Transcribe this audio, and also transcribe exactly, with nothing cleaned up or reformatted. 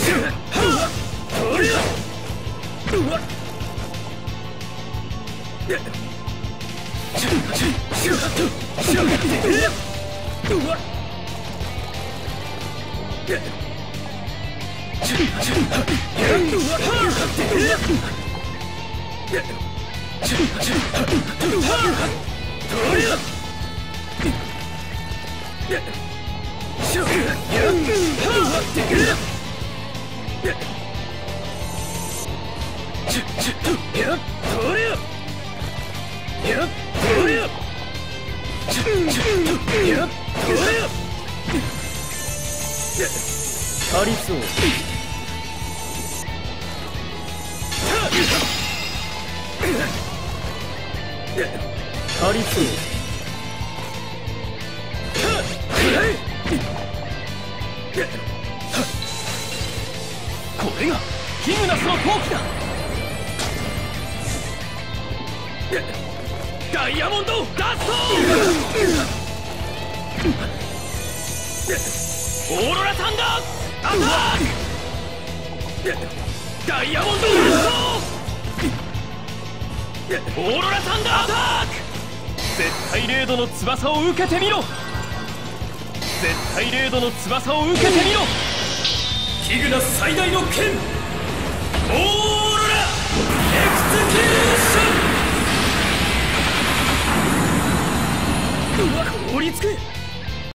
ありそう。ありそう。これがキグナスの闘気だ。ダイヤモンドダストオーロラサンダーアタック。ダイヤモンドダストオーロラサンダーアタック。絶対零度の翼を受けてみろ。絶対零度の翼を受けてみろ。キグナス最大の剣オーロラエクスキューション。凍りつく。